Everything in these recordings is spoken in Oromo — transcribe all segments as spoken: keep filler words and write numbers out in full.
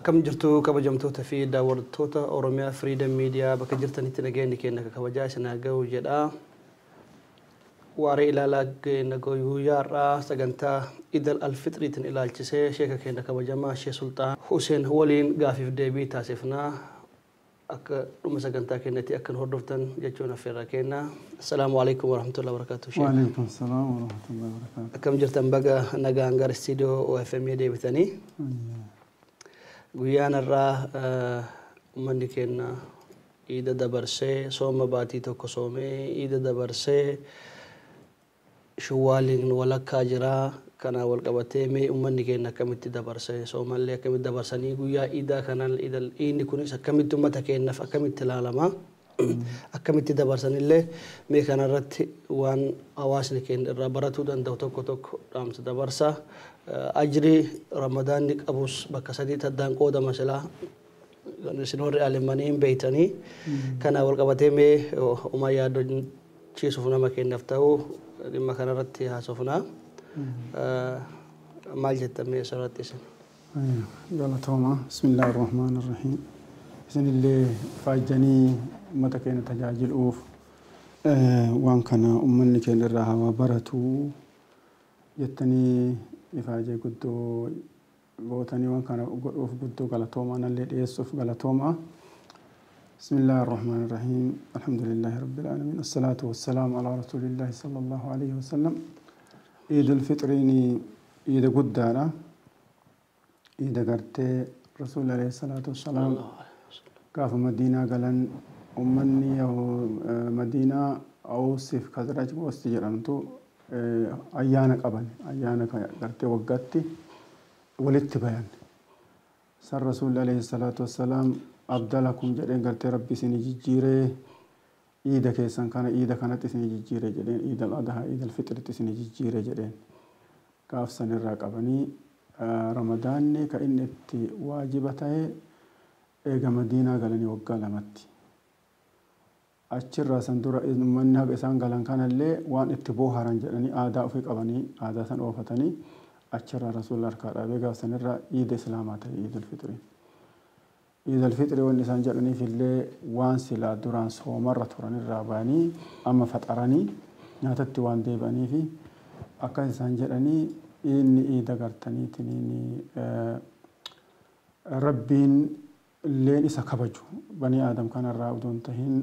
Akkam jirtu kabajamtoota fi daawwattoota Oromiyaa Freedom Media bakka jirtanitti nageenyi keenya kabajaa isin ga'u jedha. Waaree Ilaalaa guyyaarraa sagantaa Idil Alfitriitiin ilaalchisee sheeka keenya kabajamaa Sheekh Sultaan Hussein waliin gaafiif deebii taasifnaa akka dhuma sagantaa keenyatti akka hordoftan jechuun affeerraa kenna. Assalaamu alaykum wa rahmatullahi wa barakatuh. Wa alaykum assalam wa rahmatullahi wa barakatuh. Akkam jirtan baga nagaan gara studio O F M deebitanii. Guyyaan irraa uummanni keenya Iida dabarsee sooma baatii tokko soomee Iida dabarsee Shawwaaliin walakkaa jira kana wal qabatee mee uummanni keenya akkamitti dabarsee soomallee akkamitti dabarsanii guyyaa Iidaa kanaan inni kunis akkamitti uummata keenyaaf akkamitti ilaalama akkamitti dabarsanillee mee kanarratti waan hawaasni keenya irraa baratuu danda'u tokko tokko dhaamsa dabarsa. Ajri Ramadan ni qabus bakka sadii taddaan qoodama silaa isin warri alimanii beeytanii kana wal qabatee mee uma yaadachiisuuf nama keenyaaf ta'u dhimma kanarratti haasofnaa maal jettan mee asirratti isin? Galatooma bismillahir rahmanir rahim. Isinillee faajjanii uummata keenya tajaajiluuf waan kana uummanni keenya irraa haa baratu jettanii ifaajee guddoo gootanii waan kana godhuuf guddoo galatooma nallee dhiyeessuuf galatooma. Bismillahir rahmanir rahim. Alhamdulillahi rabbil alamin. Assalatu wassalamu ala rasulillahi sallallahu alayhi wa sallam. Eidul Fitrini Eid guddaadha. Eid gartee Rasul alayhi salatu wassalam gaafa Madiinaa galan ummanni Madiinaa Awsif Khazraj gosti jedhamtu ayyaana qaban ayyaana gartee waggaatti walitti bayan. San Rasul alayhi salatu wassalam abdalakum jedheen gartee rabbi isin jijjiiree Iida keessan kana Iida kanatti isin jijjiiree jedheen Eid al-Adha Eid al-Fitritti isin jijjiiree jedheen gaaf san irraa qabanii Ramadaanni ka inni itti waajiba ta'e eega Madiinaa galanii waggaa lamatti achirraa san dura uummanni haqa isaan galan kanallee waan itti booharan jedhanii aadaa ofii qabanii aadaa san oofatanii achirraa Rasuul harkaa dhaabee gaaf san irraa Eid Islaamaa ta'e Eid al-Fitri. Eid al-Fitri wanni isaan jedhaniif illee waan silaa duraan soomarra turan irraa ba'anii amma faxaranii nyaatatti waan deebi'aniifi akka isaan jedhanii inni Eid agartaniitiin rabbiin illeen isa kabaju banii Aadam kanarraa utuu hin tahin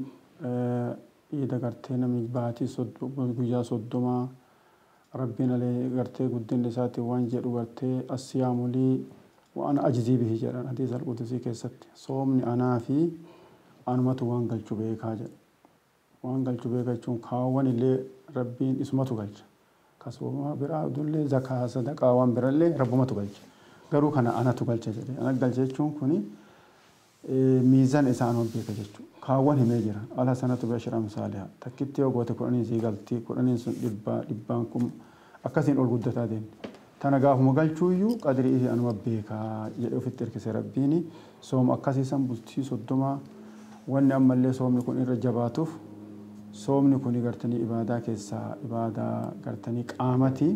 Eid agartee namni baatii guyyaa soddomaa rabbiin alee gartee guddinni isaatti waan jedhu gartee as-siyaamulii waan ajizii bihi jedhan hadiis al-qudusii keessatti soomni anaa fi anumatu waan galchu beekaa jedha. Waan galchu beekaa jechuun kaawwan illee rabbiin isumatu galcha. Kasuma biraa dullee zakaa sadaqaa waan birallee rabbumatu galcha. Garuu kana anatu galcha jedhe. Ana galcha jechuun kuni miizaan isaan beeka jechuudha. Kaawwan himee jira. Ala sanatu bashira misaaliha. Takkitti yoo goote kudhanii sii galtii kudhaniin sun dhibbaa dhibbaan kun akkasiin ol guddataa deemti. Tana gaafuma galchuuyyuu qadrii anuma beekaa jedhe ofitti hirkise rabbiini sooma akkasiisan bultii soddoma wanni ammallee soomni kun irra jabaatuuf soomni kun gartanii ibaadaa keessaa ibaadaa gartanii qaamati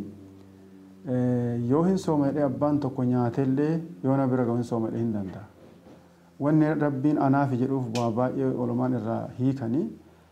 yoo hin soomedhe abbaan tokko nyaatellee yoo na bira ga'uun soomedhe hin danda'a. Wanni rabbiin anaafi jedhuuf waa baay'ee olumaan irraa hiikanii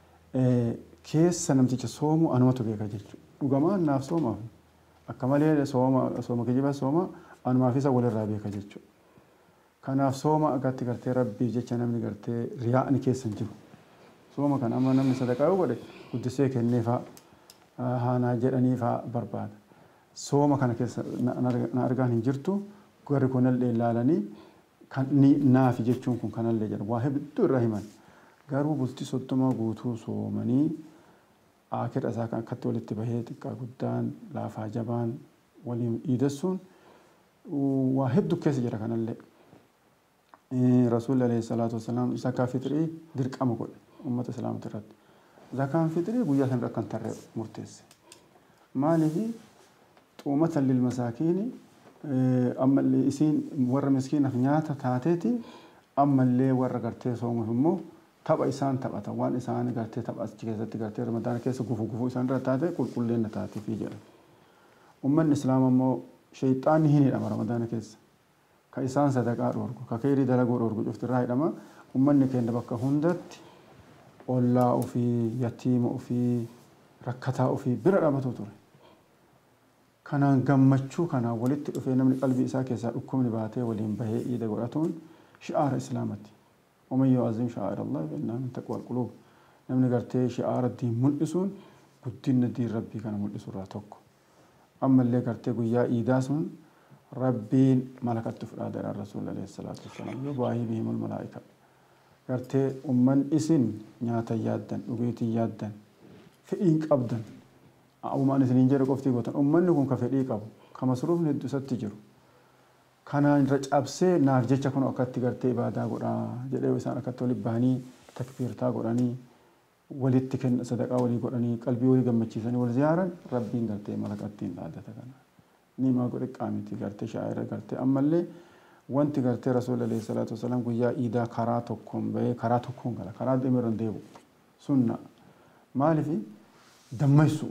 keessa namticha soomu anumatu beeka jechuudha. Dhugamaan naaf soomaaf. Akka malee sooma sooma kijiba sooma anumaaf isa walirraa beeka jechuudha. Kanaaf sooma agatti gartee rabbii jecha namni gartee riyaa'ni keessa hin jiru. Sooma kana amma namni sadaqaa yoo godhe guddisee kenneefaa haanaa jedhaniifaa barbaada. Sooma kana keessa na argaan hin jirtu garri kunallee ilaalanii kan naafi jechuun kun kanallee jedha waa hedduu irraa himan. Garuu bultii soddoma guutuu soomanii akhir isaa kan akkatti walitti bahee xiqqaa guddaan laafaa jabaan waliin iidessuun waa hedduu keessa jira kanallee. Rasuulli alayhi salaatu wassalaam zakaa fitrii dirqama godhe uummata islaamota irratti. Zakaan fitrii guyyaa san akka hin tarree murteesse. Maaliifi xuumatan lil masaakiini ammallee isiin warra miskiinaaf nyaata taateeti ammallee warra gartee soomuuf immoo tapha isaan taphatan waan isaan gartee tapha achi keessatti gartee Ramadaana keessa gufu gufu isaan irra taate qulqulleenya taatiifi jedha. Uummanni islaamaa immoo shayxaanni hin hidhama Ramadaana keessa. ka isaan sadaqaa dhorku ka khayrii dalaguu dhorku cuftirraa hidhama ummanni keenya bakka hundatti ollaa ofii yatiima ofii rakkataa ofii bira dhabatu ture kanaan gammachuu kanaan walitti dhufee namni qalbii isaa keessaa dhukkubni baatee waliin bahee iida godhatuun shi'aara islaamati ومن يعظم شعائر الله فإنها من تقوى القلوب نمني قرتي شعار الدين ملئسون قدين الدين ربي كان ملئسون راتوك أما اللي قرتي قويا إيداسون ربين ملكت تفراد على الرسول عليه الصلاة والسلام يباهي بهم الملائكة قرتي أمن إسن نياتا يادا وقيتي يادا فإنك أبدا أو ما نسنين جيرك أفتي قوتا أمن نكون كفئيك أبو كمصروف ندو ستجرو kanaan irra cabsee naaf jecha kun akkatti gartee ibaadaa godhaa jedhee isaan akkatti walitti bahanii takbiirtaa godhanii walitti kenna sadaqaa walii godhanii qalbii walii gammachiisanii wal ziyaaran rabbiin gartee malakattiin dhaadata kana ni maa godhe qaamiti gartee shaa'ira gartee ammallee wanti gartee rasuul alayhi salaatu wasalaam guyyaa iidaa karaa tokkoon bahee karaa tokkoon gala karaa deemirran deebu sunna maalifi dammaysu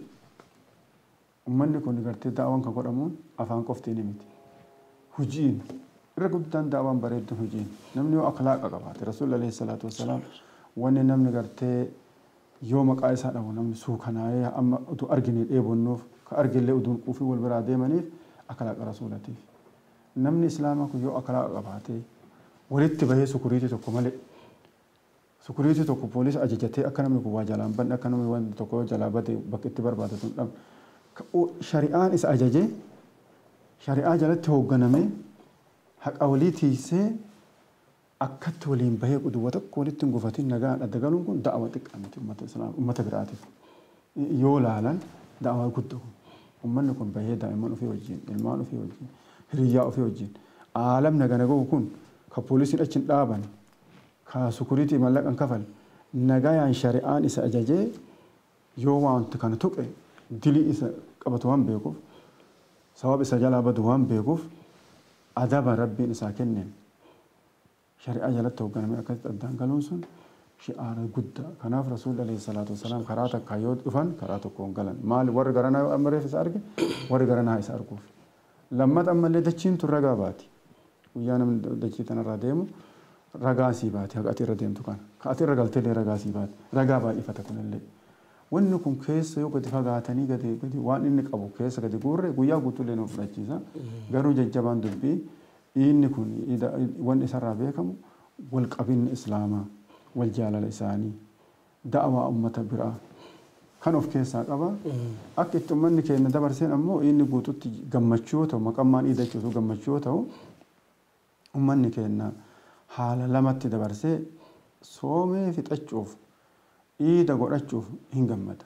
ummanni kun gartee daawwan kan godhamuun afaan qoftiin miti hujiin irra guddaan daawwan bareeddu hujiin namni yoo akhlaaqa qabaate rasuul alayhi salaatu wasalaam wanni namni gartee yoo maqaa isaa dhabu namni suukanaayee amma utuu argine dheebonnuuf ka argillee uduun quufii wal biraa deemaniif akhlaaqa rasuulatiif namni islaamaa kun yoo akhlaaqa qabaate walitti bahee sukuriitii tokko malee sukuriitii tokko poolisa ajajatee akka namni kun waa jalaan banne akka namni wanti tokko jalaa bade bakka itti barbaadatu hin dhabu shari'aan isa ajajee shari'aa jalatti hoogganame haqa walii tiisee akkatti waliin bahee quduwwa tokko walitti hin gufatin nagaan adda galuun kun da'awa xiqqaa miti ummata islaam ummata biraatiif yoo laalan da'awa guddaa ummanni kun bahee daa'imman ofii wajjin ilmaan ofii wajjin hiriyyaa ofii wajjin aalam nagana gahu kun ka poolisiin achi hin dhaaban ka sukuriitii mallaqan kafal nagayaan shari'aan isa ajajee yoo wanti kana tuqe dilii isa qabatu waan beekuuf sawab isa jalaa badu waan beekuuf adaba rabbiin isaa kenneen shari'aa jalatti hoogganamee akkasitti addaan galuun sun shi'aara guddaa kanaaf rasuul alayhi salaatu wasalaam karaa takkaa yoo dhufan karaa tokkoon galan maali warri garanaa yoo ammareef isa arge warri garanaa isa arguuf lammata ammallee dachiin tun ragaa baati guyyaa namni dachii tanarraa deemu ragaa sii baati haqa ati irra deemtu kana ka ati irra galteellee ragaa sii baati ragaa baay'ifata kunillee wanni kun keessa yoo gadi fagaatanii gadi gadi waan inni qabu keessa gadi guurre guyyaa guutuullee nu fudhachiisa garuu jajjabaan dubbii inni kun wanni isarraa beekamu wal qabinni islaamaa wal jaalala isaanii da'awaa ummata biraa kan of keessaa qaba akka itti ummanni keenya dabarseen ammoo inni guututti gammachuu ta'u maqammaan iidachuutu gammachuu ta'u ummanni keenya haala lamatti dabarsee soomee fixachuuf iida godhachuuf hin gammada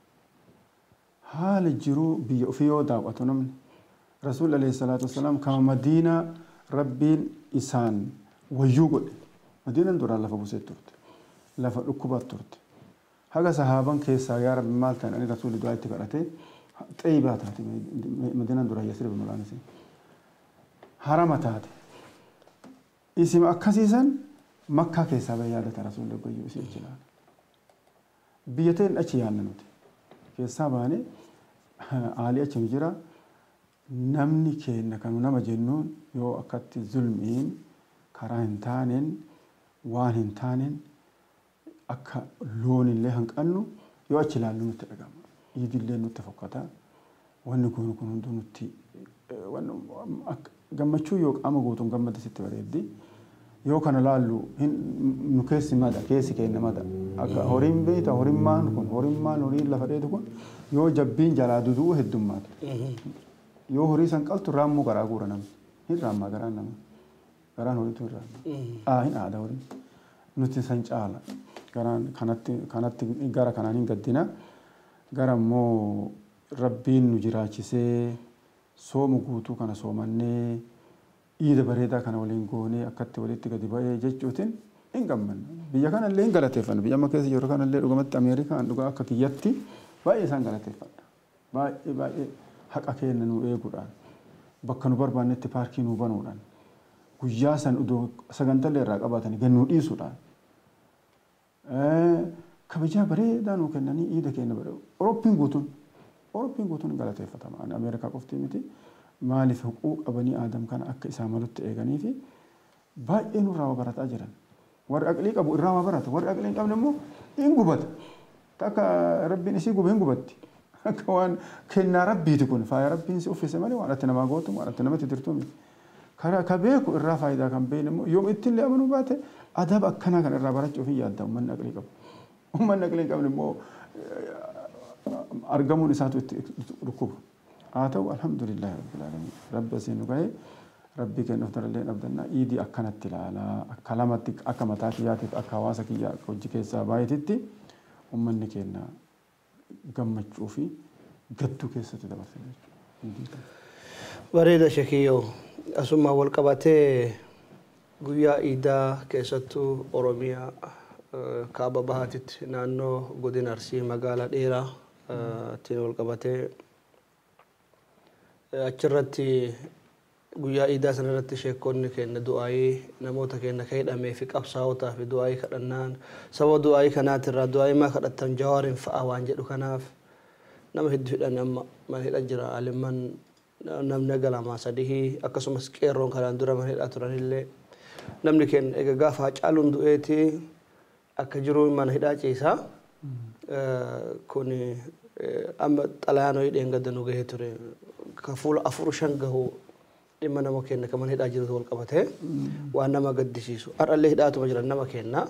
haala jiruu biyya ofii yoo daawwatu namni rasuul alayhi salaatu wasalaam kama madiinaa rabbiin isaan wayyuu godhe madiinaan duraan lafa busee turte lafa dhukkubaat turte haga sahaaban keessaa yaa rabbi maal ta'an ani rasuulli du'aa itti kadhate xeeyibaa taate madiinaan duraan yasriba mulaanisi harama taate isima akkasiisan makkaa keessaa ba'ee yaadata rasuulli gayyuu isii jilaan biyyateen achi yaanna nuti keessaa baane aalii achi jira namni keenya kanu nama jennuun yoo akkatti zulmiin karaa hin taaneen waan hin taaneen akka loonillee hanqannu yoo achi ilaallu nutti dhagama iidillee nutti fokkata wanni kun kun hunduu nutti gammachuu yoo qaama guutuun gammada sitti bareeddi yoo kana laallu nu keessi mada keessi keenya mada akka horiin beeyta horiin maan kun horiin maan horiin lafa dheetu kun yoo jabbiin jalaa duduu heddummaata yoo horii san qaltu raammuu garaa guura namni hin raammaa garaan nama garaan horiitu hin raammaa aa hin aada horiin nuti san caala garaan kanatti kanatti gara kanaan hin gaddina gara immoo rabbiin nu jiraachisee soomu guutuu kana soomannee iida bareedaa kana waliin goonee akkatti walitti gadi ba'ee jechuutiin hin gammanna biyya kanallee hin galateeffanna biyya amma keessa jiru kanallee dhugumatti Ameerikaan dhugaa akka kiyyatti baay'ee isaan galateeffadha baay'ee baay'ee haqa keenya nu eeguudhaan bakka nu barbaannetti paarkii nu banuudhaan guyyaa san udoo sagantallee irraa qabaatanii gannuu dhiisuudhaan kabajaa bareedaa nu kennanii iida keenya bareedu Awurooppaan guutuun Awurooppaan guutuun galateeffatama Ameerikaa qofti miti maaliif huquuqa banii aadam kana akka isaa malutti eeganii fi baay'ee nurraa waa barataa jiran. Warri aqlii qabu irraa waa barata. Warri aqlii hin qabne immoo hin gubata. Akka rabbiin isii gube hin gubatti. Akka waan kennaa rabbiiti kun faaya rabbiin si uffise malee waan ati namaa gootu waan ati namatti dirtuu miti. Karaa ka beeku irraa faayidaa kan beekne immoo yoom ittiin illee amanuu baate adaba akkanaa kan irraa barachuuf hin yaadda uummanni aqlii qabu. Uummanni aqlii hin qabne immoo argamuun isaatu itti dhukkuba. Haa ta'u alhamdulillahi rabbil aalamiin. Rabbi asiin nu gahee rabbi kennuuf darallee dhabdannaa iidii akkanatti ilaalaa akka lamatti akka mataa kiyyaatiif akka hawaasa kiyyaa akka hojii keessaa baay'eetitti uummanni keenya gammachuu fi gadduu keessatti dabarsina. Bareeda Shekiyyoo asuma wal qabatee guyyaa iidaa keessattuu Oromiyaa kaaba bahaatitti naannoo godina Arsii magaalaa dheeraa ittiin wal qabatee achirratti guyyaa iidaa sanarratti sheekonni keenya du'aayii namoota keenya ka hidhamee fi qabsaa'otaa fi du'aayii kadhannaan sababa du'aayii kanaatirraa du'aayii maa kadhattan Jawaariin fa'a waan jedhu kanaaf nama hedduu hidhan amma man hidha jira alimman namni galamaa sadii akkasumas qeerroon kanaan dura man hidhaa turanillee namni keenya egaa gaafa caaluun du'eeti akka jiru mana hidhaa ciisaa kun amma xalayaanoo hidheen gaddanuu gahee ture ka fuula afur shan gahuu dhimma nama keenya kan mana hidhaa jirutu wal qabatee waan nama gaddisiisu har'allee hidhaatuma jiran nama keenya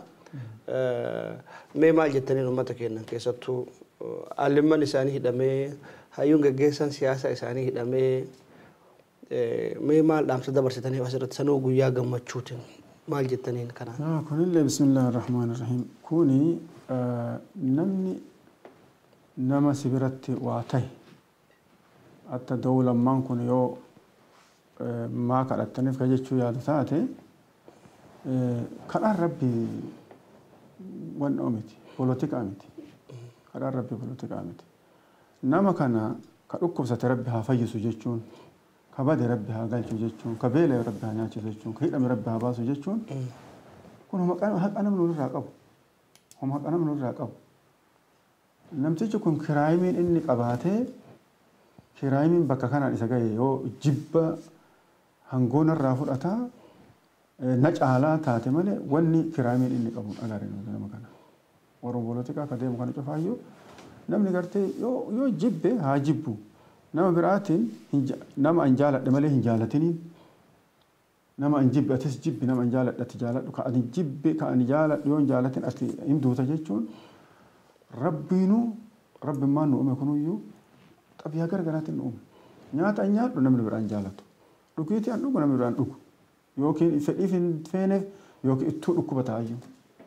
mee maal jettaniin uummata keenya keessattuu alimman isaanii hidhamee hayyuun gaggeessan siyaasa isaanii hidhamee mee maal dhaamsa dabarsitanii asirratti sanuu guyyaa gammachuutiin maal jettaniin kanaan. Kunillee bismillaahi rahmaani rahiim kuni namni nama sibiratti waa ta'e hatta dawlammaan kun yoo maa kadhattaniif ka jechuu yaadu taate kadhaan rabbi waan miti polotikaa miti kadhaan rabbi polotikaa miti nama kana ka dhukkubsate rabbi haa fayyisu jechuun ka bade rabbi haa galchu jechuun ka beela rabbi haa nyaachisu jechuun ka hidhame rabbi haa baasu jechuun kun haqa namni nurraa qabu homa haqa namni nurraa qabu namtichi kun kiraayimiin inni qabaatee kiraayimiin bakka kanaan isa gahe yoo jibba hangoon irraa fudhataa na caalaa taate malee wanni kiraayimiin inni qabu agarre nama kana warra polotikaa ka deemu kana cufaayyuu namni gartee yoo jibbe haa jibbu nama biraatiin nama an jaaladhe malee hin jaalatiniin nama an jibbe atis jibbi nama an jaaladhe ati jaaladhu ka ani jibbe ka ani jaaladhu yoo hin jaalatin ati hin duuta jechuun rabbiinuu rabbimmaan nu uume kunuyyuu xabiyaa gargaraatiin nu uume nyaata an nyaadhu namni biraan jaalatu dhugiitii an dhugu namni biraan dhugu yookiin fedhiif hin feeneef yookiin ittuu dhukkuba ta'ayyuu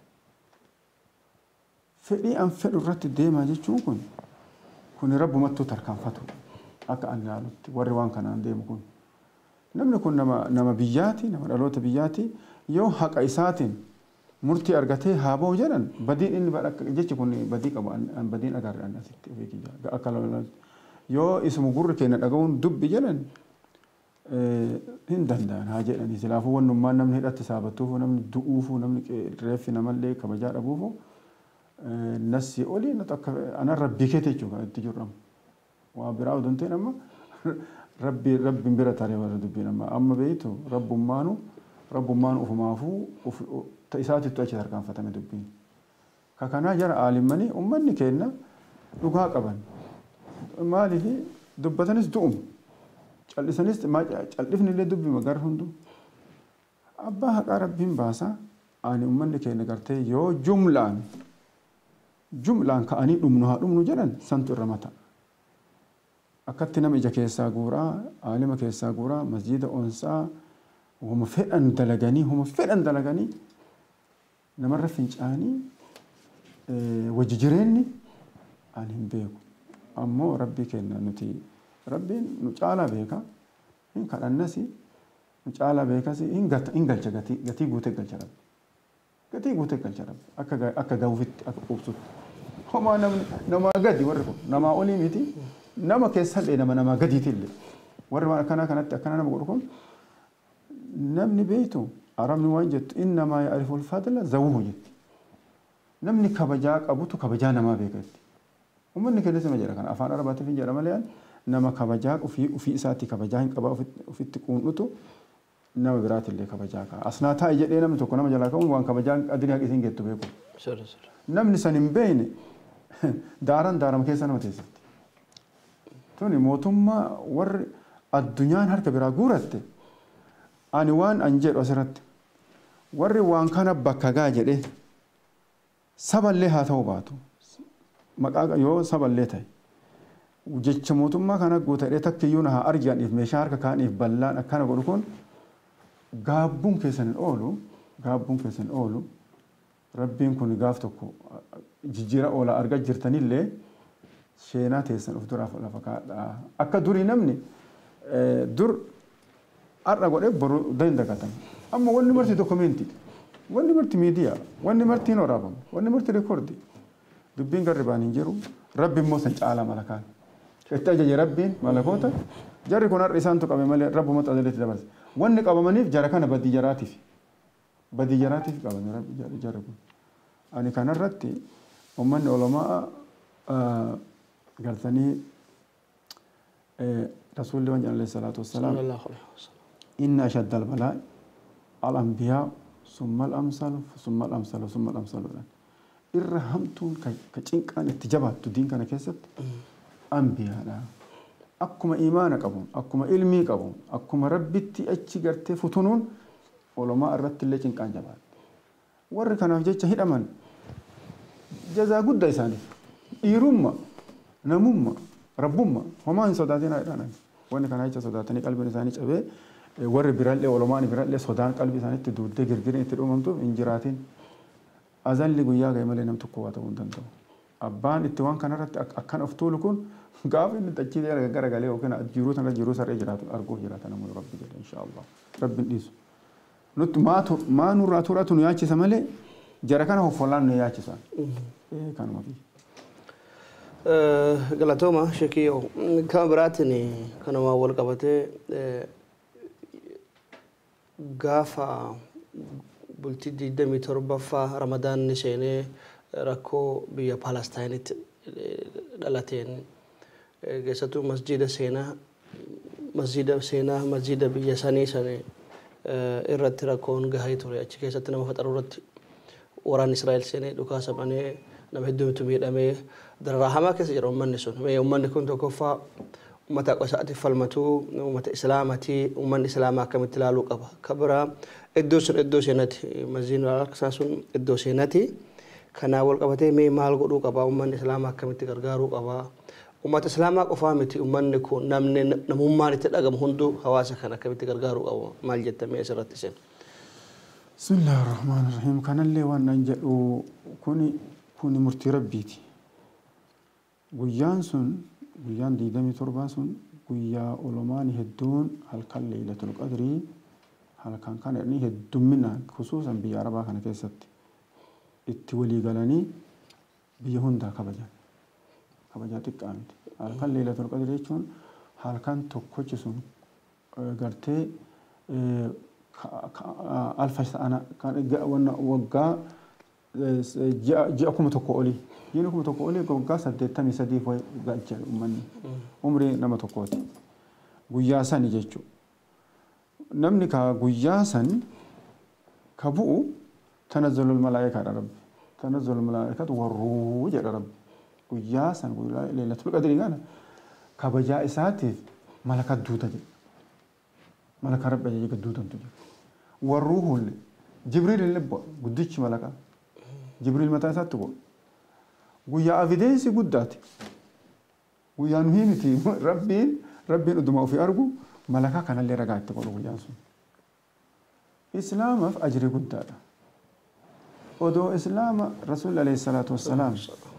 fedhii an fedhu irratti deemaa jechuun kun kun rabbumattuu tarkaanfatu akka an ilaalutti warri waan kanaan deemu kun namni kun nama nama biyyaati nama dhaloota biyyaati yoo haqa isaatiin murtii argatee haa ba'u jedhan badiin inni badha jechi kun badii qabu an badiin agarre an asitti beekija akka yoo ismu gurri keenya dhaga'uun dubbi jedhan hin danda'an haa jedhani silaafuu wannummaan namni hidhatti saabattuufu namni du'uufu namni reeffi namallee kabajaa dhabuufu nasi oli natu akka ana rabbii keete jechuudha itti jirramu waa biraa odoo hin ta'in amma rabbi rabbiin bira taaree warra dubbiin amma amma beeytu rabbummaanu rabbummaanu ufumaafuu isaatitti achi tarkaanfatame dubbiin ka kanaa jara aalimmanii ummanni keenya dhugaa qaban maaliif dubbatanis du'um callisanis callifni illee dubbi magar hundu abbaa haqaa rabbiin baasa ani ummanni keenya gartee yoo jumlaan jumlaan ka'anii dhumnu haa dhumnu jedhan santu irra mata akkatti nama ija keessaa guuraa aalima keessaa guuraa masjida onsaa huma fedhan dalaganii huma fedhan dalaganii namarra fincaanii wajji jireenni ani hin beeku ammoo rabbii kenna nuti rabbiin nu caalaa beeka hin kadhannasi nu caalaa beekasi hin galcha gatii gatii guutee galcha rabbi gatii guutee galcha rabbi akka akka gawwitti akka qubsutti homaa namni namaa gadi warri kun namaa olii miti nama keessallee nama namaa gadiiti illee warri waan akkanaa kanatti akkana nama godhu kun namni beeytu arabni waan jettu innamaa ya'riful fadla zawuhu jetti namni kabajaa qabutu kabajaa namaa beekatti ummanni keenya sama jedha kana afaan arabaatiin jedha malee nama kabajaa ofii ofii isaatti kabajaa hin qaba ofitti quunnutu nama biraati illee kabajaa ka asnaa taa'e jedhee namni tokko nama jalaa ka'uun waan kabajaa adirii haqisiin geettu beeku namni san hin beeyne daaran daarama keessa nama teessatti tuni mootummaa warri addunyaan harka biraa guuratte ani waan an jedhu asirratti warri waan kana bakka gaa jedhee saballee haa ta'u baatu maqaa yoo saballee ta'e jecha mootummaa kana guutadhee takkiyyuu na haa arganiif meeshaa harka kaaniif bal'aan akkana godhu kun gaabbuun keessan hin oolu gaabbuun keessan hin oolu rabbiin kun gaaf tokko jijjiira oola argaa jirtanillee sheenaa teessan of duraaf lafa kaadhaa akka durii namni dur har'a godhee boru dandagatan amma wanni marti dokumentii wanni marti miidiyaa wanni marti hin waraabamu wanni marti reekoordi dubbiin garri baan hin jiru rabbi immoo san caalaa malakaan itti ajaje rabbiin malakoota jarri kun har'a isaan tuqame malee rabbuma xaadaleetti dabarse wanni qabamaniif jara kana badii jaraatiif badii jaraatiif qabame rabbi jarri kun ani kanarratti ummanni ulamaa gartanii rasuulli waan alayhi salaatu wassalaam inna ashaddal balaa al-anbiyaa summa al-amsal summa al-amsal summa al-amsal irra hamtuun ka cinqaan itti jabaattu diin kana keessatti anbiyaadha akkuma imaana qabuun akkuma ilmii qabuun akkuma rabbitti achi gartee futunuun ulamaa irratti illee cinqaan jabaatu warri kanaaf jecha hidhaman jazaa guddaa isaaniif dhiirumma namumma rabbumma homaa hin sodaatinaa jedhanan wanni kana jecha sodaatanii qalbiin isaanii cabee warri biraallee ulamaan biraallee sodaan qalbii isaaniitti duuddee girgirin itti dhuumamtuuf hin jiraatin azalli guyyaa ga'e malee nam tokko waa ta'uu hin danda'u abbaan itti waan kanarratti akkan of tuulu kun gaafa inni tachii gara galee yookiin jiruu sana jiruu saree jiraatu arguuf jiraata namoonni rabbi jedhe inshaallah rabbiin dhiisu nutti maatu maa nurraa turatu nu yaachisa malee jara kana hoffolaan nu yaachisa kanuma fi galatooma sheekiyoo kama biraatiin kanuma wal qabatee gaafa bultii digdamii torbaffaa ramadaanni seenee rakkoo biyya Palestaayinitti dhalateen keessattuu masjida seenaa masjida seenaa masjida biyya sanii sanii irratti rakkoon gahaa ture achi keessatti nama faxaruu irratti waraan Israa'el seenee dhukaasa banee nama hedduutu miidhamee dararaa hamaa keessa jira uummanni sun uummanni kun tokkoffaa ummata qasaatiif falmatuu ummata islaamatii uummanni islaamaa akkamitti ilaaluu qaba kabira iddoo sun iddoo seenati masjidni al-Aqsaa sun iddoo seenati kana wal qabatee mee maal godhuu qaba uummanni islaamaa akkamitti gargaaruu qaba ummata islaamaa qofaa miti uummanni kun namni namummaan itti dhagamu hunduu hawaasa kana akkamitti gargaaruu qaba maal jettamee asirratti seen bismillahir rahmaanir rahiim kanallee waan nan jedhu kuni kuni murtii rabbiiti guyyaan sun guyyaan digdamii torbaa sun guyyaa ulamaan hedduun halkan leeylatul qadrii halkan kana inni heddumminaan khusuusan biyya arabaa kana keessatti itti walii galanii biyya hundaa kabajan kabajaa xiqqaa miti halkan leeylatul qadrii jechuun halkan tokkochi sun gartee alfa sana waggaa ji'a kuma tokko olii ji'a kuma tokko olii waggaa saddeettamii sadii gaacha uummanni umrii nama tokkooti guyyaa sani jechuudha namni ka guyyaa san ka bu'u tanazzalul malaa'ikaadha rabbi tanazzalul malaa'ikatu warruu jedha rabbi guyyaa san guyyaa leelatul qadrii kana kabajaa isaatiif malaka duuta jedha malaka rabbi ajaja duutantu jedha warruu hulle jibriil illee guddichi malaka jibriil mataa isaatti bu'a guyyaa evidensi guddaati guyyaa nuyi miti rabbiin rabbiin uduma ofii argu malaka kanallee ragaa itti godhu guyyaan sun islaamaaf ajri guddaadha odoo islaama rasuulli alayhi salaatu wassalaam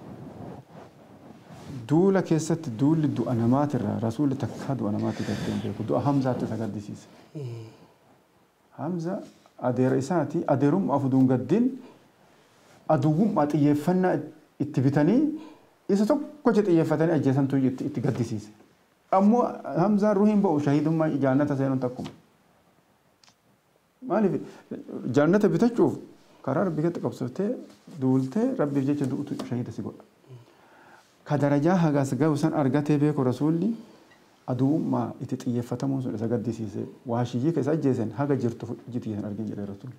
duula keessatti duulli du'a namaatirraa rasuulli takkaa du'a namaatti gaddee hin beeku du'a hamzaatti isa gaddisiise hamza adeera isaati adeerummaa afuduun gaddin aduwwummaa xiyyeeffannaa itti bitanii isa tokkocha xiyyeeffatanii ajjeesantu itti gaddisiise ammoo hamzaan ruhiin ba'u shahiidummaa jaannata seenuun takkuma maaliif jaannata bitachuuf karaa rabbi keetti qabsattee duultee rabbiif jecha du'utu shahiida si godha ka darajaa hagaas ga'u san argatee beeku rasuulli aduummaa itti xiyyeeffatamuun sun isa gaddisiise waa shiyyii keessa ajjeesan haga jirtu jitiisan argin jedhee rasuul.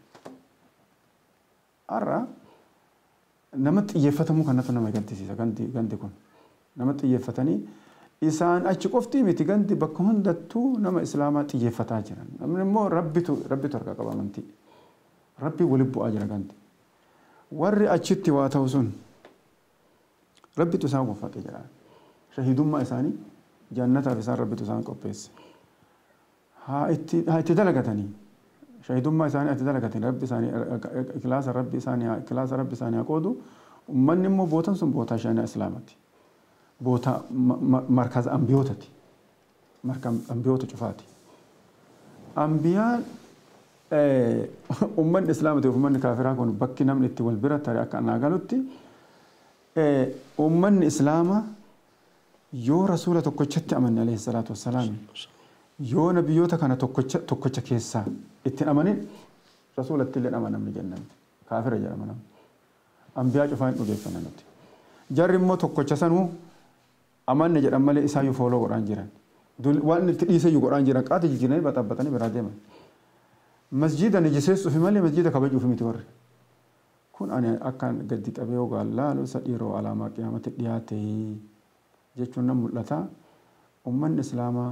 Arra nama xiyyeeffatamuu kanatu nama gaddisiisa gandi gandi kun nama xiyyeeffatanii isaan achi qoftii miti gandi bakka hundattuu nama islaamaa xiyyeeffataa jiran namni immoo rabbitu rabbitu harka qaba amantii rabbi waliin bu'aa jira gandi warri achitti waa ta'u sun rabbitu isaan goffate jira shahidummaa isaanii jannataaf isaan rabbitu isaan qopheesse haa itti haa itti dalagatanii shahidummaa isaanii itti dalagatanii rabbi isaanii ikhlaasa rabbi isaanii ikhlaasa rabbi isaanii qoodu ummanni immoo bootan sun bootaa shana islaamati boota markaz ambiyootati markaz ambiyoota cufaati ambiyaan ummanni islaamati ummanni kaafiraa kun bakki namni itti wal bira tare akka naagalutti ummanni islaama yoo rasuula tokkochatti amanne alayhi salaatu wassalaam yoo nabiyyoota kana tokkocha tokkocha keessaa itti amanin rasuulatti illee amanamni jennaan kaafira jedhama ambiyaa cufaan dhugeeffanna nuti jarri immoo tokkocha sanuu amanne jedhan malee isaa yoo fooloo godhaan jiran waan itti dhiisee yoo godhaan jiran qaati jijjiiranii baxabbatanii biraa deeman masjida nijiseessuuf malee masjida kabajuuf miti warri kun ani akkaan gaddi qabee ogaan laalu isa dhiiroo alaamaa qiyaamatti dhiyaate jechuun nan mul'ata ummanni islaamaa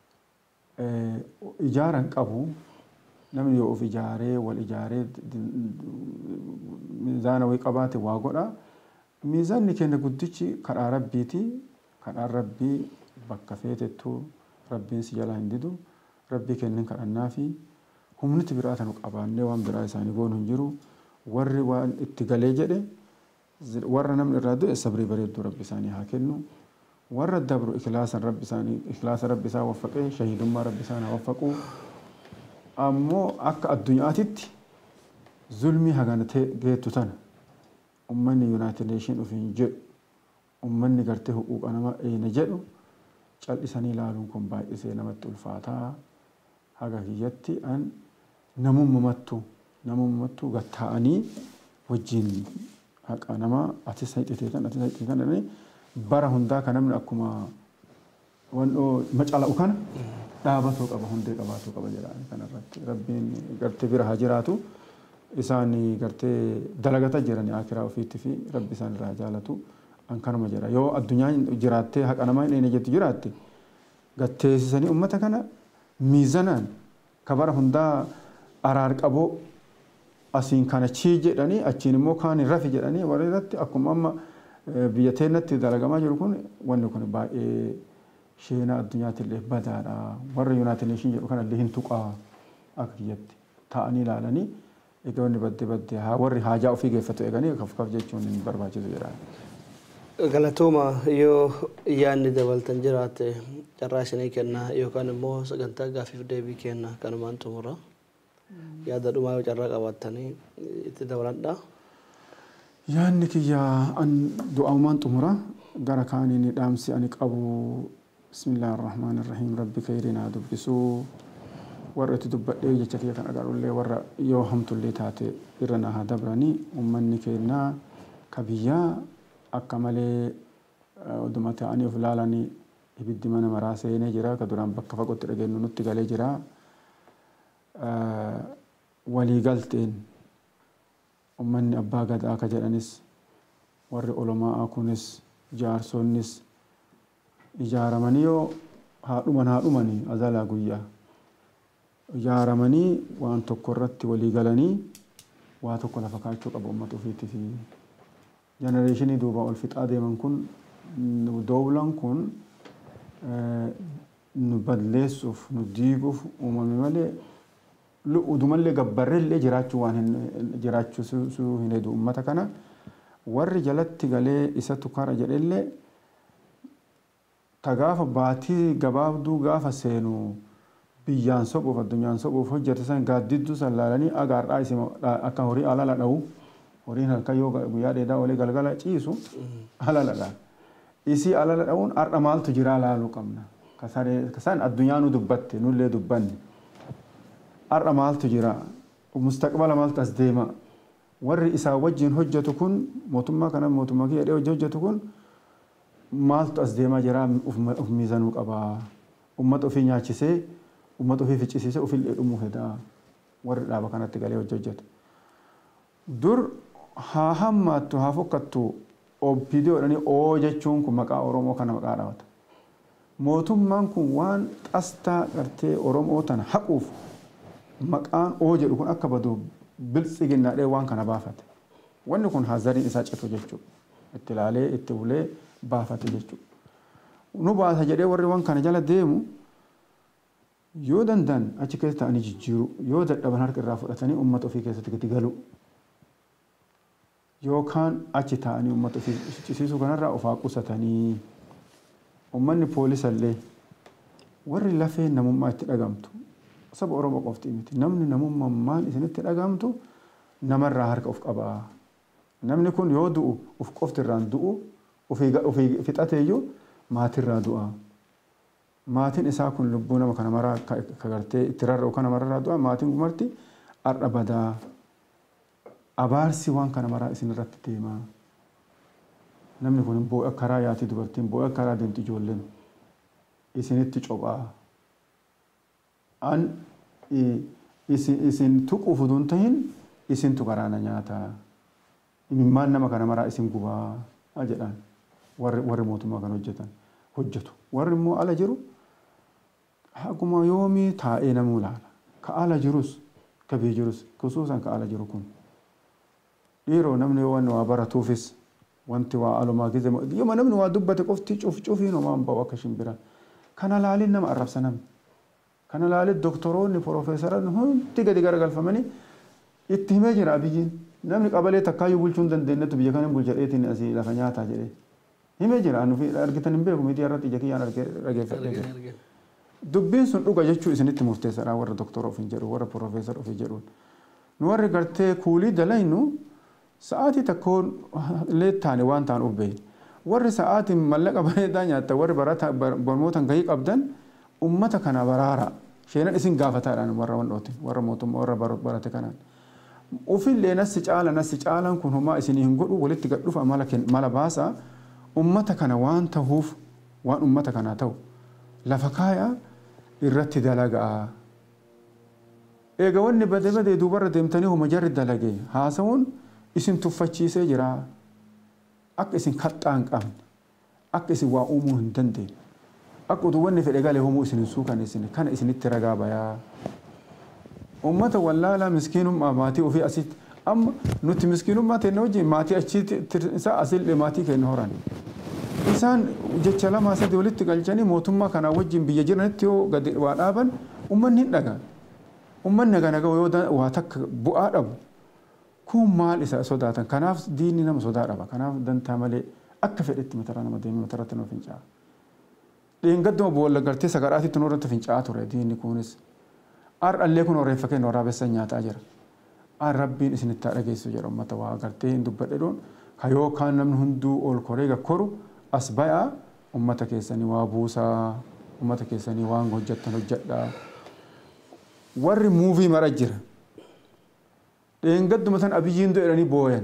ijaaran qabu namni yoo of ijaaree wal ijaaree miizaana wayii qabaate waa godha miizaanni keenya guddichi kadhaa rabbiiti kadhaa rabbii bakka feetettu rabbiin si jala hin didu rabbii kennin kadhannaa fi humniti biraa tanu qabaannee waan biraa isaanii goonu hin jiru warri waan itti galee jedhe warra namni irraa du'e sabrii bareedduu rabbi isaanii haa kennu warra dabru ikhlaasan rabbi isaanii ikhlaasa rabbi isaa waffaqee shahidummaa rabbi isaanii waffaquu ammoo akka addunyaatitti zulmii haganatee geettu tana ummanni United Nation ofiin jedhu ummanni gartee huquuqa nama eena jedhu cal'isanii ilaaluun kun baay'isee namatti ulfaataa haga kiyyatti an namummamattu namummamattu gatta'anii wajjin haqa nama ati sayxitee kan ati sayxitee kan bara hundaa kan namni akkuma wandoo macala'u kana dhaabatuu qaba hundee qabaatuu qaba jedhanii kanarratti rabbiin gartee bira haa jiraatu isaanii gartee dalagata jiranii akiraa ofiitti fi rabbi isaan irraa jaalatu an kanuma jira yoo addunyaan jiraattee haqa namaa hin eene jettu jiraatte gatteessisanii ummata kana miizanaan kabara hundaa araar qaboo asiin kana chii jedhanii achiin immoo kaan hin rafi jedhanii warra irratti akkuma amma biyya teenatti dalagamaa jiru kun wanni kun baay'ee sheena addunyaatti illee badaadha warra United Nation jedhu kana illee hin tuqaa akka kiyyatti ta'anii ilaalanii egaa wanni badde badde haa warri haajaa ofii geeffatu eeganii kaf kaf jechuun hin barbaachisu jedha. Galatooma yoo yaadni dabaltan jiraate carraa isinii kenna yookaan immoo sagantaa gaaffiif deebii kenna kanumaan xumura yaada dhumaa yoo carraa qabaattanii itti dabaladha. Yaanni kiyyaa an du'aumaan xumura gara kaaniin dhaamsi ani qabu bismillaahi irrahmaani irrahiim rabbi kayrinaa dubbisuu warra itti dubbadhee jecha kiyya kan agarullee warra yoo hamtullee taate irra na haa dabranii ummanni keenyaa ka biyyaa akka malee oduma ta'anii of ilaalanii ibiddi mana maraa seenee jira ka duraan bakka fagootti dhageenyu nutti galee jira walii galteen ummanni abbaa gadaa ka jedhanis warri olomaa kunis jaarsonnis ijaaramanii yoo haadhuman haadhumanii azalaa guyyaa ijaaramanii waan tokko irratti walii galanii waa tokko lafa kaachuu qabu uummata ofiitti fi jenereeshinii duuba ol fixaa deeman kun doobulan kun nu balleessuuf nu diiguuf uumame malee udumallee gabbarreellee jiraachuu waan jiraachuu hin hedu uummata kana warri jalatti galee isatu kara jedhellee tagaafa baatii gabaabduu gaafa seenu biyyaan soquuf addunyaan soquuf hojjete san gaaddidduu san laalanii agaarraa isima akka horii alala dha'u horiin halkan yoo guyyaa dheedaa olee galgala ciisu alala dha'a isii alala dha'uun har'a maaltu jiraa laaluu qabna kasaan addunyaa nu dubbatte nullee dubbanne har'a maaltu jira mustaqbala maaltu as deema warri isaa wajjin hojjetu kun mootummaa kana mootummaa kiyya hojjetu kun maaltu as deemaa jira uf miizanuu qabaa ummata ofii nyaachisee ummata ofii ficcisiisee ofii dhumuu hedaa warri dhaaba kanatti galee hojjeta. Dur haa hammaattu haa fokkattu opiidiyoodhanii oo jechuun kun maqaa Oromoo kana maqaa dhaabata. Mootummaan kun waan xastaa gartee Oromoo tana haquuf maqaan oo jedhu kun akka badu biltsiginnaadhee waan kana baafate. Wanni kun hazariin isaa citu jechuudha. Itti ilaalee itti bulee baafate jechuudha. Nu baasa jedhee warri waan kana jala deemu yoo danda'an achi keessa ta'anii jijjiiru yoo dadhaban harka irraa fudhatanii uummata ofii keessatti gadi galu yookaan achi ta'anii uummata ofii ficcisiisuu kanarraa ofaa qusatanii uummanni poolisallee warri lafee namummaa itti dhagamtu saba Oromoo qofti miti namni namummaa maal isinitti dhagamtu namarraa harka of qabaa. Namni kun yoo du'u of qofti irraan du'u ofii fixateeyyuu maatirraa du'a. Maatiin isaa kun lubbuu nama kana maraa ka gartee itti rarra'u kana mararraa du'a maatiin gumarti har'a badaa. Abaarsi waan kana maraa isin irratti deemaa. Namni kun boo'a karaa yaati dubartiin boo'a karaa deemti ijoolleen isinitti cophaa. An isin tuquuf utuu hin tahin isintu garaana nyaataa. Imimmaan nama kana maraa isin gubaa jedhan warri mootummaa kan hojjetan hojjetu. Warri immoo ala jiru haguma yoomii taa'ee namuu laala. Ka ala jirus ka biyya jirus kusuusan ka ala jiru kun. Dhiiroo namni yoo waa baratuufis wanti waa alumaa gize yooma namni waa dubbate qofti cuf cufiin homaan ba'u akka shimbira. Kana laalin nama arrabsa namni. Kana laalin doktoroonni profeesaran hundi gadi garagalfamanii itti himee jira biyyiin. Namni qabalee takkaayyuu bulchuu hin dandeenyetu biyya kana bulchadheetiin asii lafa nyaataa jedhee. Himee jira nufi argitan hin beeku miidiyaa irratti ija kiyyaan dhageeffadhee jira. Dubbiin sun dhuga jechuu isinitti murteessadha warra doktora ofiin jedhu warra profeesar ofii jedhuun. Nu warri gartee kuulii dalaynu sa'aatii takkoon illee taane waan ta'an ubbee. Warri sa'aatiin mallaqa bareedaa nyaata warri barnootaan gahii qabdan ummata kana baraara. Sheenan isin gaafataadhaan warra wandhooti warra mootummaa warra barate kanaan. Ufillee nasi caala nasi caalaan kun homaa isinii hin godhu walitti gadhuuf mala baasaa ummata kana waan ta'uuf waan ummata kana ta'u lafa kaayaa irratti dalagaa. Eega wanni badee badee duubarra deemtanii homa jarri dalagee haasawuun isin tuffachiisee jira. Akka isin kattaa hin qabne akka isin waa uumuu hin dandeenye akka utuu wanni fedhe galee homuu isin hin suukaneessine kana isinitti ragaa bayaa. Ummata wallaalaa miskiinummaa maatii ofii asitti amma nuti miskiinummaa teenne wajjin maatii achitti isaa asillee maatii keenya horan. Isaan jecha lama sadii walitti galchanii mootummaa kanaa wajjin biyya jiranitti yoo gadi waa dhaaban ummanni hin dhagaan. Ummanni nagaa nagaa yoo waa takka bu'aa dhabu kun maal isa sodaatan kanaaf diinni nama sodaa dhaba kanaaf dantaa malee akka fedhetti mataraa nama deemee mataratti nama finca'a. Dheengadduma boolla gartee sagaraatitti nurratti finca'a ture diinni kunis. Ar'allee kun oreeffa kennu waraabessan nyaataa jira. Rabbiin isinitti dhageessu jedha uummata waa gartee hin dubbadheedhuun ka yookaan namni hunduu ol koree gakkoru as bayaa uummata keessanii waa buusaa uummata keessanii waan hojjettan hojjedhaa. Warri muuvii mara jira. Dheengadduma tan abiyyiin jedhanii booyan.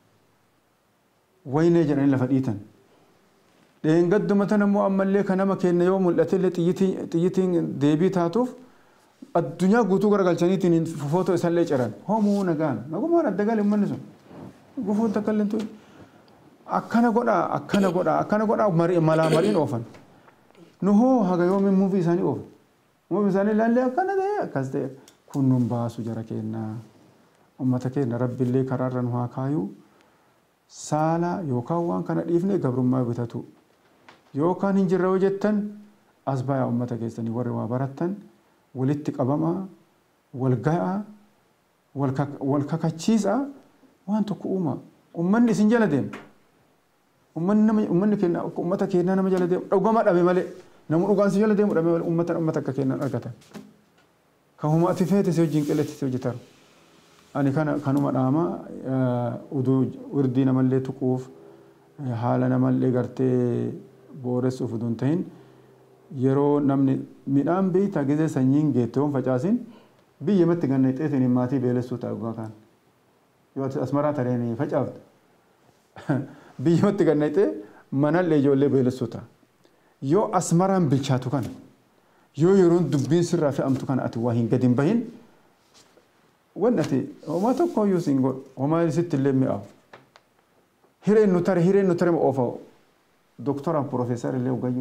Waynee jedhanii lafa dhiitan. Dheengadduma tan ammoo ammallee kan nama kenna yoo mul'ate illee xiyyitiin deebii taatuuf addunyaa guutuu garagalchaniitiin footoo isaallee ciran homuu nagaan nagumaan adda galee uummanni sun gufuun takka illee tuyi akkana godhaa akkana godhaa akkana godhaa malaa mariin oofan nu hoo haga yoomiin muufii isaanii oofu muufii isaanii ilaallee akkana ta'e akkas ta'e kun nun baasu jara kennaa uummata keenya rabbillee karaarra nu haa kaayuu saala yookaan waan kana dhiifnee gabrummaa bitatu yookaan hin jirra yoo jettan as bayaa uummata keessanii warri waa barattan walitti qabamaa wal gahaa wal kakachiisaa waan tokko uuma ummanni isin jala deema ummanni nama ummanni keenya ummata keenya nama jala deema dhugama dhabe malee namu dhugaan si jala deemu dhabe malee ummata ummata akka keenya argatan ka huma ati feete si wajjin qilletti si hojjetar ani kana kanuma dhaama uduu urdii namallee tuquuf haala namallee gartee booressuuf uduun ta'in yeroo namni midhaan beeyta gizee sanyiin geette waan facaasin biyya matti ganna xeetiin maatii beelessuu ta'a dhugaa kan yoo asmaraa tareen facaafte biyya matti ganna xee manallee ijoollee beelessuu ta'a yoo asmaraan bilchaatu kana yoo yeroon dubbiin sirraa fe'amtu kana ati waa hin gadi hin bahin wanni ati homaa tokko iyyuu siin godhu homaa isitti illee mi'aawu hireen nu tare hireen nu tare ma oofa doktoraan profeesar illee ugayyuu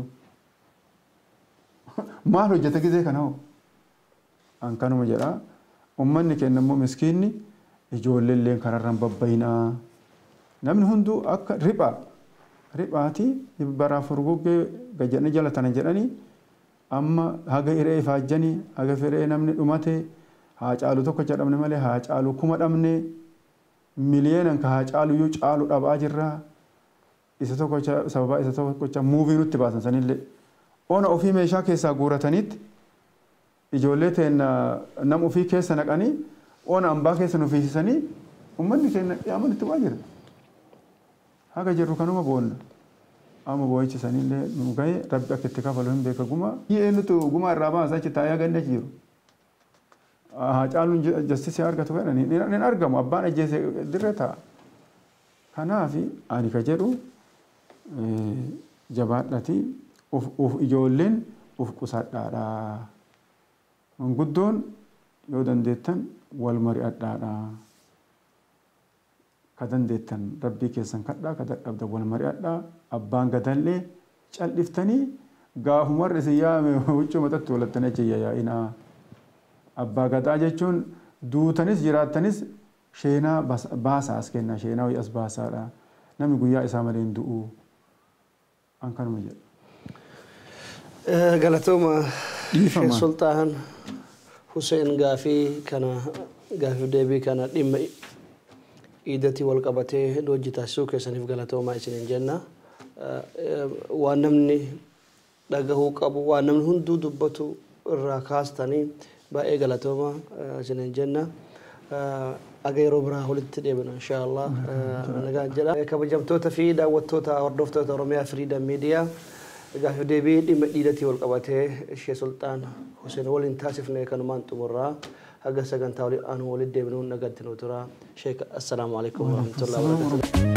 maal hojjeta gizee kana hoo an kanuma jedhaa ummanni keenya immoo miskiinni ijoollee illee kanarraan babbayinaa namni hunduu akka riphaa riphaati baraa furguggee gajjanii jala tana jedhanii amma haga iree faajjanii haga firee namni dhumate haa caalu tokko jedhamne malee haa caalu kuma dhabne miliyeenan ka haa caalu iyyuu caalu dhabaa jirra isa tokko sababa isa tokko muuvii nutti baasan sanillee ona ofii meeshaa keessaa guuratanitti ijoollee teenya nam ofii keessa naqanii ona ambaa keessa nu fiisisanii ummanni keenya qiyaaman itti waa jira haga jirru kanuma boonna amma boo'ichi sanillee nu gahe rabbi akka itti kafalu hin beeka guma eenyutu guma irraa baasa achi taa'ee ganna jiru haa caaluun jastisii argatu fedhani hin argamu abbaan ajjeese dirra ta'a kanaaf ani ka jedhu jabaadhati uf ijoolleen uf qusadhaadha manguddoon yoo dandeettan wal mari'adhaadha ka dandeettan rabbii keessan kadhaa ka dadhabda wal mari'adhaa abbaan gadallee cal'iftanii gaafumarri isin yaame huccuu matatti walattanii achi yaa'inaa abbaa gadaa jechuun duutanis jiraattanis sheenaa baasaa as kenna sheenaa wayii as baasaadha namni guyyaa isaa malee hin du'u an kanuma jedha. Galatooma Sultaan Hussein gaafii kana gaafii deebii kana dhimma iidatti wal qabatee hojii taasisuu keessaniif galatoomaa isiniin jenna. Waan namni dhagahuu qabu waan namni hunduu dubbatu irraa kaastanii baay'ee galatooma isiniin jenna. Aga yeroo biraa walitti deebina inshaallah nagaan jedha. Kabajamtoota fi daawwattoota hordoftoota Oromiyaa Freedom Media gaafii deebii dhimma iidatti wal qabatee ishee Sultaan Hussein waliin taasifne kanumaan xumurraa haga sagantaa waliin aanu walitti deebinuun nagatti nu tura. Sheek assalaamu alaikum wa rahmatullahi wa barakatuh.